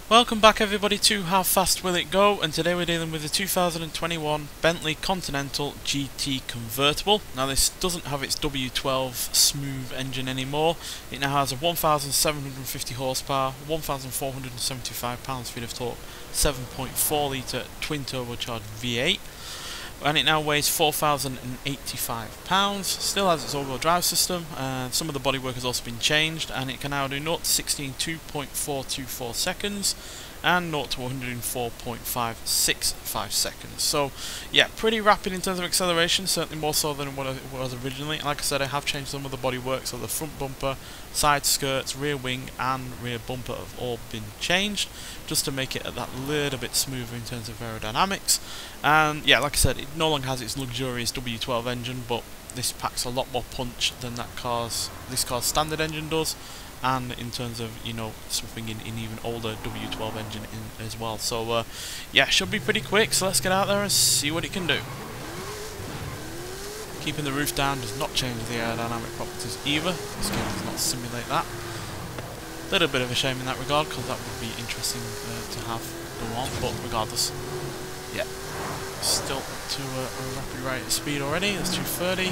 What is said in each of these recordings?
Welcome back everybody to How Fast Will It Go, and today we're dealing with the 2021 Bentley Continental GT Convertible. Now this doesn't have its W12 smooth engine anymore. It now has a 1,750 horsepower, 1,475 pounds-feet of torque, 7.4 litre twin turbocharged V8. And it now weighs 4,085 pounds, still has its all-wheel drive system, and some of the bodywork has also been changed, and it can now do 0 to 60 in 2.424 seconds, and 0 to 104.565 seconds. So yeah, pretty rapid in terms of acceleration, certainly more so than what it was originally. Like I said, I have changed some of the bodywork, so the front bumper, side skirts, rear wing and rear bumper have all been changed, just to make it that little bit smoother in terms of aerodynamics. And yeah, like I said, it no longer has its luxurious W12 engine, but this packs a lot more punch than this car's standard engine does, and in terms of, you know, swapping in even older W12 engine in as well. So yeah, should be pretty quick, so let's get out there and see what it can do. Keeping the roof down does not change the aerodynamic properties either. This game does not simulate that. A little bit of a shame in that regard, because that would be interesting to have go on, but regardless, yeah, still up to a rapid rate of speed already. That's 230.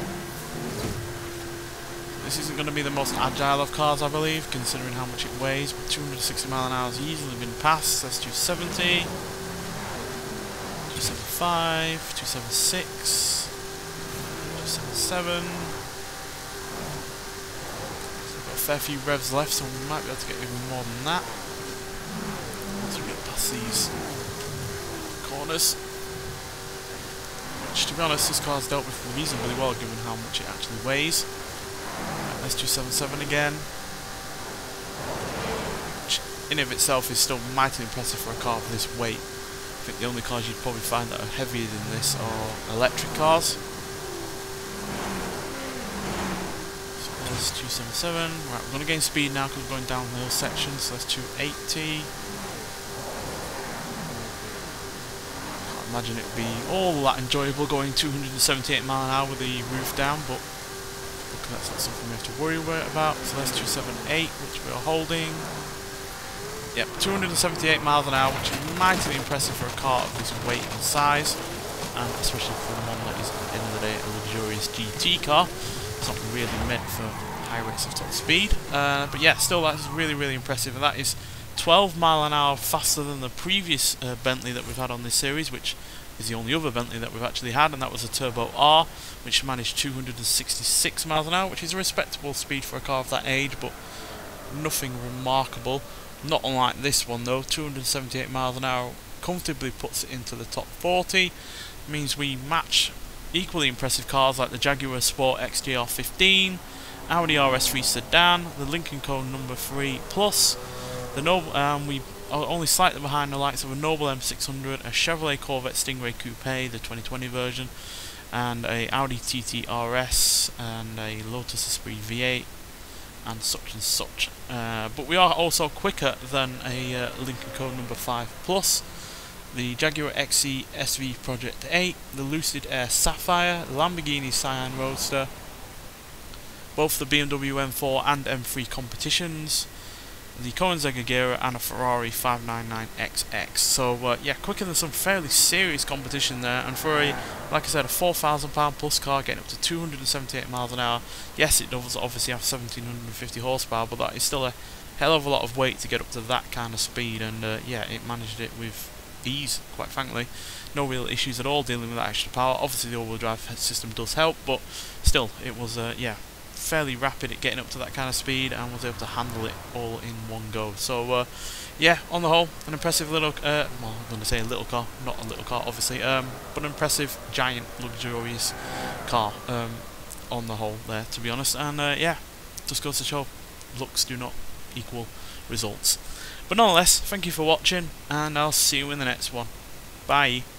This isn't going to be the most agile of cars, I believe, considering how much it weighs, but 260 miles an hour has easily been passed. That's 270, 275, 276, 277. So we've got a fair few revs left, so we might be able to get even more than that once we get past these corners. Which, to be honest, this car's dealt with reasonably well given how much it actually weighs. That's 277 again, which in of itself is still mightily impressive for a car of this weight. I think the only cars you'd probably find that are heavier than this are electric cars. So there's 277. Right, we're going to gain speed now because we're going down the hill section, so that's 280. Can't imagine it would be all that enjoyable going 278 miles an hour with the roof down, but that's not something we have to worry about. So that's 278, which we are holding. Yep, 278 miles an hour, which is mightily impressive for a car of this weight and size, and especially for one that is, at the end of the day, a luxurious GT car. It's not really meant for high rates of top speed, but yeah, still that's really impressive, and that is 12 miles an hour faster than the previous Bentley that we've had on this series, which is the only other Bentley that we've actually had, and that was a Turbo R, which managed 266 miles an hour, which is a respectable speed for a car of that age, but nothing remarkable. Not unlike this one though, 278 miles an hour comfortably puts it into the top 40. Means we match equally impressive cars like the Jaguar Sport XJR 15, Audi RS3 Sedan, the Lincoln Co. number 3 Plus, the we are only slightly behind the likes of a Noble M600, a Chevrolet Corvette Stingray Coupe, the 2020 version, and a Audi TT RS, and a Lotus Esprit V8, and such. But we are also quicker than a Lincoln Co. number 5 Plus, the Jaguar XE SV Project 8, the Lucid Air Sapphire, the Lamborghini Cyan Roadster, both the BMW M4 and M3 competitions, the Koenigsegg Agera, and a Ferrari 599XX. So yeah, quicker than some fairly serious competition there, and for a, like I said, a £4,000 plus car getting up to 278 miles an hour. Yes, it does obviously have 1,750 horsepower, but that is still a hell of a lot of weight to get up to that kind of speed, and yeah, it managed it with ease, quite frankly. No real issues at all dealing with that extra power. Obviously the all-wheel drive system does help, but still, it was yeah, fairly rapid at getting up to that kind of speed, and was able to handle it all in one go. So yeah, on the whole, an impressive little well, I'm going to say a little car, not a little car obviously, but an impressive, giant, luxurious car on the whole there, to be honest. And yeah, just goes to show, looks do not equal results. But nonetheless, thank you for watching, and I'll see you in the next one. Bye.